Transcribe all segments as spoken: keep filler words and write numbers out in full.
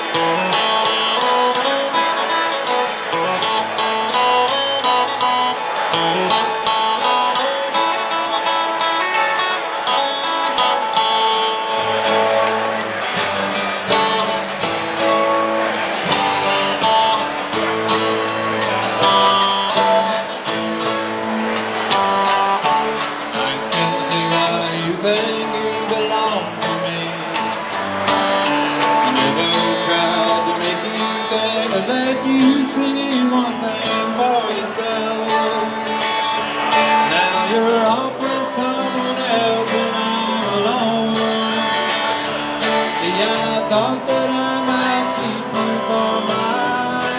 Think you belong to me. I never tried to make you think or let you see one thing for yourself. Now you're off with someone else and I'm alone. See, I thought that I might keep you for my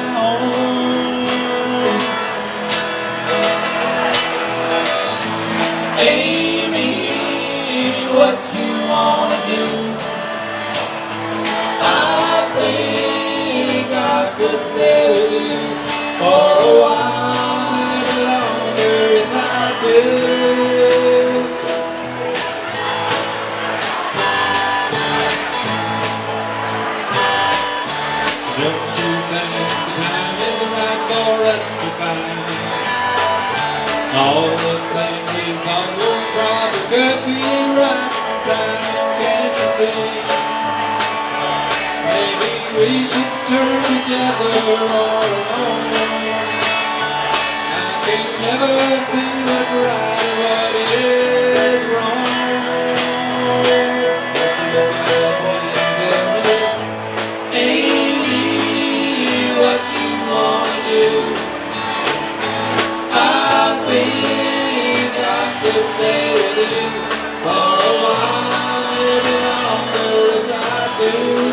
own. Amy, what you wanna do? I think I could stay with you for a while, maybe longer if I do. Don't you think the time is right for us to find all the things we thought were probably could be right? Can't you see? Maybe we should turn together or alone. I can never see what's right and what is wrong. Look at me and tell me, Amy, what you wanna do? I think I could stay with you for a while, maybe longer if I do.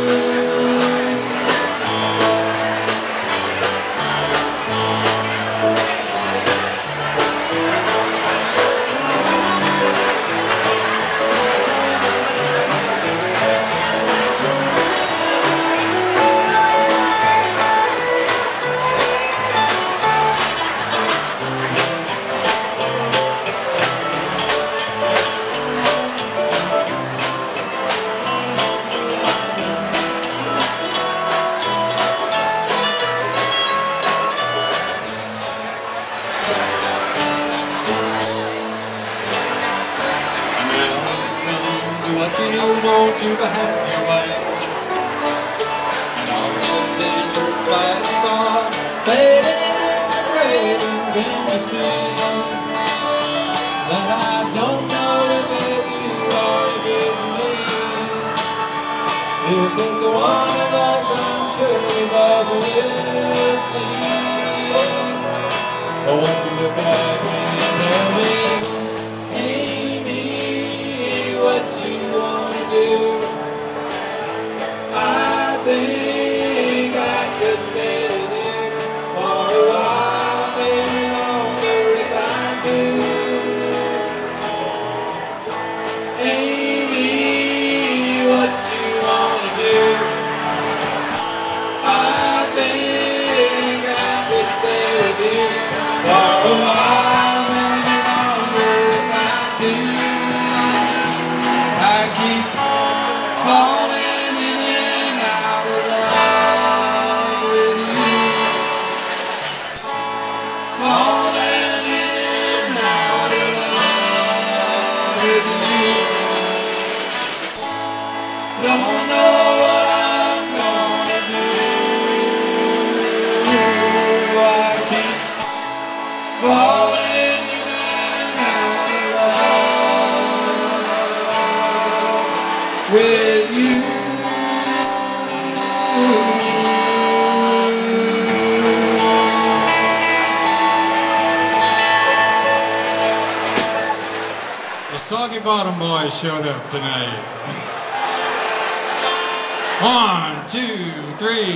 What you want to behind your way, and all the things you're fighting for faded in the grave. And can you see that I don't know if it's you or if it's me? If it's one of us, I'm sure we both will see. But won't you look at me and tell me, Amy, what you do? I think I could stay with you for a while, maybe longer if I do. Amy, what you wanna do? I think I could stay with you for a while, maybe longer if I do. I keep falling in and out of love with you, falling in and out of love with you. Don't know what I'm gonna do. I keep falling in and out of love with you. The Soggy Bottom Boys showed up tonight. One, two, three.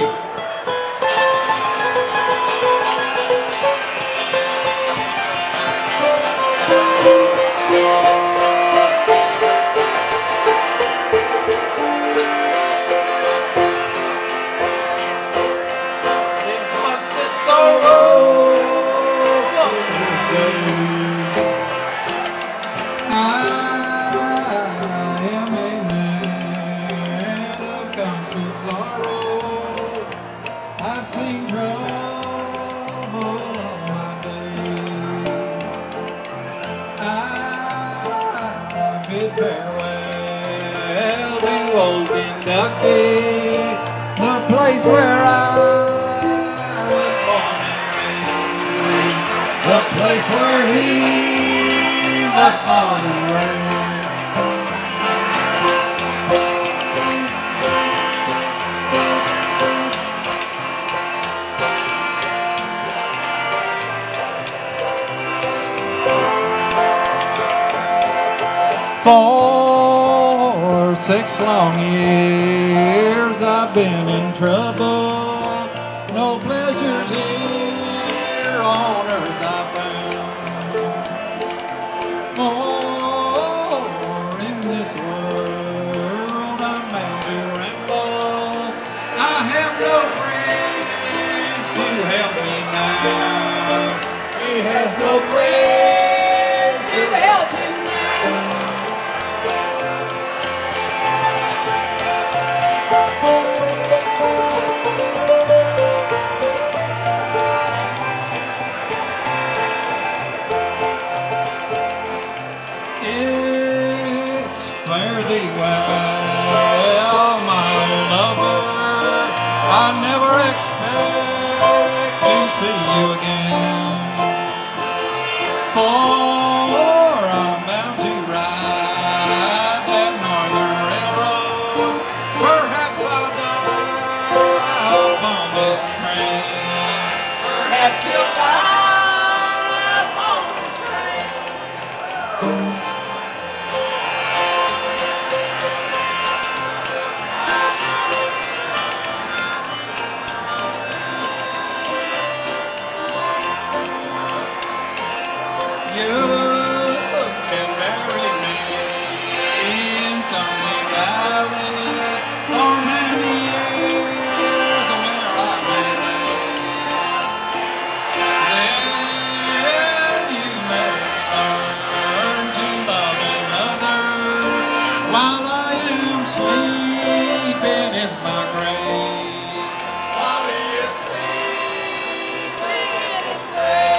I am a man of constant sorrow. bid farewell to old Kentucky, the place where I was born and raised, the place where he was born and raised. For six long years I've been in trouble. No pleasures here on earth I found. For in this world I'm bound to ramble. I have no friends to help me now. He has no friends to help him now. It's fare thee well, my old lover. I never expect to see you again, for I'm bound to ride that Northern Railroad. Perhaps I'll die upon this train. Perhaps you'll die upon this train. You can bury me in Sunny Valley for many years where I may live. Then you may learn to love another while I am sleeping in my grave. While he is sleeping in his grave.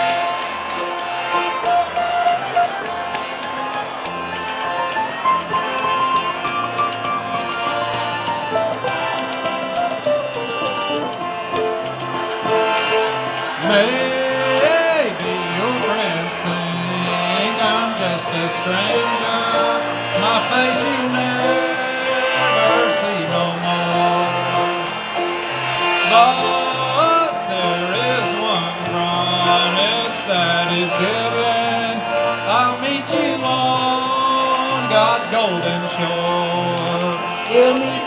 Maybe your friends think I'm just a stranger, my face you never see no more. But there is one promise that is given, I'll meet you on God's golden shore. He'll meet